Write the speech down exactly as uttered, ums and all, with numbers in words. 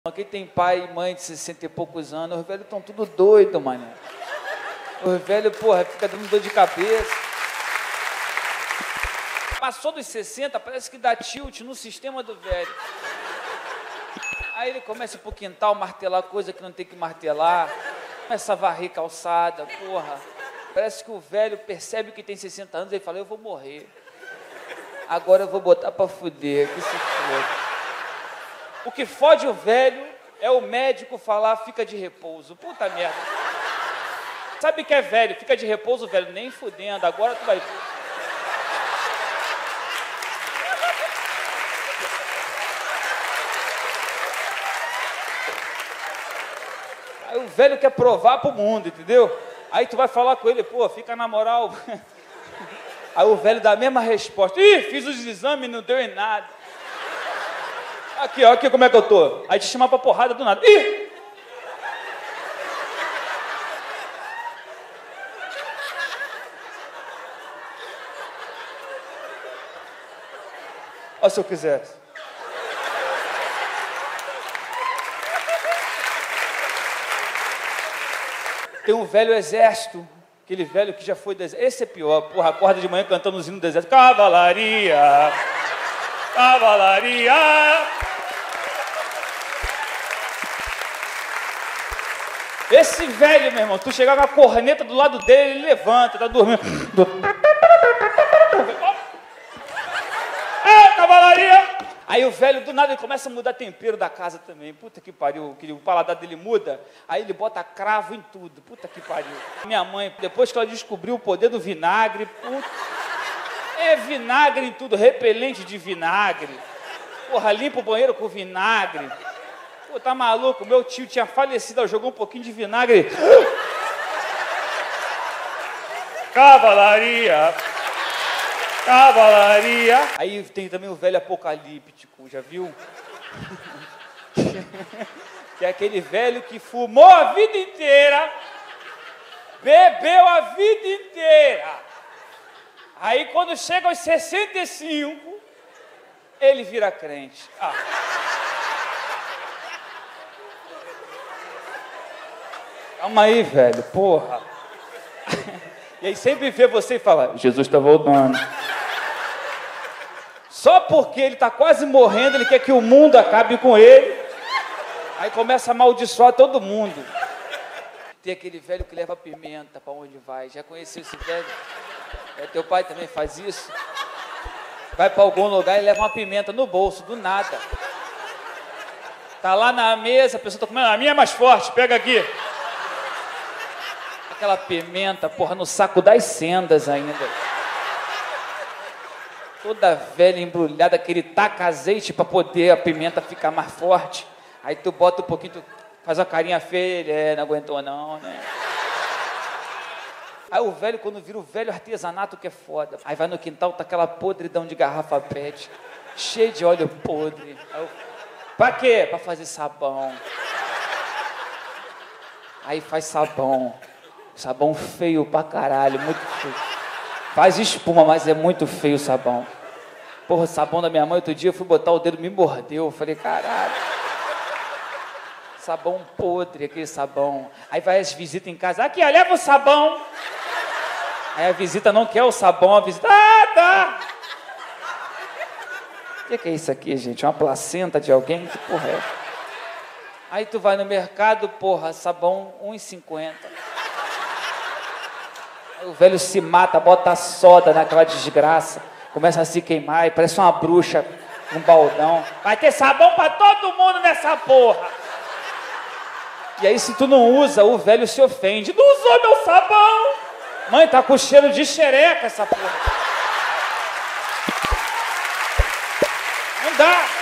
Aqui tem pai e mãe de sessenta e poucos anos, os velhos estão tudo doido, mané. Os velhos, porra, fica dando dor de cabeça. Passou dos sessenta, parece que dá tilt no sistema do velho. Aí ele começa pro quintal martelar coisa que não tem que martelar, começa a varrer calçada, porra. Parece que o velho percebe que tem sessenta anos e ele fala, eu vou morrer. Agora eu vou botar pra fuder, que se foda. O que fode o velho é o médico falar, fica de repouso. Puta merda. Sabe que é velho, fica de repouso, velho, nem fudendo, agora tu vai ver. Aí o velho quer provar pro mundo, entendeu? Aí tu vai falar com ele, pô, fica na moral. Aí o velho dá a mesma resposta. Ih, fiz os exames, não deu em nada. Aqui, ó, aqui como é que eu tô. Aí te chamar pra porrada do nada. Ih! Ó, se eu quisesse. Tem um velho exército, aquele velho que já foi do exército. Esse é pior, porra, acorda de manhã cantando os hinos do exército. Cavalaria, cavalaria. Esse velho, meu irmão, tu chegar com a corneta do lado dele, ele levanta, tá dormindo. É, cavalaria! Aí o velho, do nada, ele começa a mudar tempero da casa também. Puta que pariu, que o paladar dele muda. Aí ele bota cravo em tudo. Puta que pariu. Minha mãe, depois que ela descobriu o poder do vinagre, puta... É vinagre em tudo, repelente de vinagre. Porra, limpa o banheiro com vinagre. Pô, tá maluco? Meu tio tinha falecido, ela jogou um pouquinho de vinagre. Cavalaria! Cavalaria! Aí tem também o velho apocalíptico, já viu? Que é aquele velho que fumou a vida inteira, bebeu a vida inteira. Aí quando chega aos sessenta e cinco, ele vira crente. Ah. Calma aí, velho, porra. E aí sempre vê você e fala, Jesus está voltando. Só porque ele está quase morrendo, ele quer que o mundo acabe com ele. Aí começa a amaldiçoar todo mundo. Tem aquele velho que leva pimenta para onde vai. Já conheceu esse velho? É, teu pai também faz isso? Vai para algum lugar e leva uma pimenta no bolso, do nada. Tá lá na mesa, a pessoa está comendo, a minha é mais forte, pega aqui. Aquela pimenta, porra, no saco das sendas ainda. Toda velha embrulhada, aquele taca azeite para poder a pimenta ficar mais forte. Aí tu bota um pouquinho, tu faz uma carinha feia, é, não aguentou não, né? Aí o velho, quando vira o velho artesanato, que é foda. Aí vai no quintal, tá aquela podridão de garrafa pet, cheio de óleo podre. Aí eu, pra quê? Pra fazer sabão. Aí faz sabão. Sabão feio pra caralho, muito feio. Faz espuma, mas é muito feio o sabão. Porra, o sabão da minha mãe, outro dia eu fui botar o dedo, me mordeu. Eu falei, caralho. Sabão podre, aquele sabão. Aí vai as visitas em casa, aqui, ó, leva o sabão. Aí a visita não quer o sabão, a visita, ah, tá. O que, que é isso aqui, gente? Uma placenta de alguém? Que porra é? Aí tu vai no mercado, porra, sabão um real e cinquenta. O velho se mata, bota soda naquela desgraça, começa a se queimar e parece uma bruxa, um baldão. Vai ter sabão pra todo mundo nessa porra. E aí se tu não usa, o velho se ofende. Não usou meu sabão. Mãe, tá com cheiro de xereca essa porra. Não dá.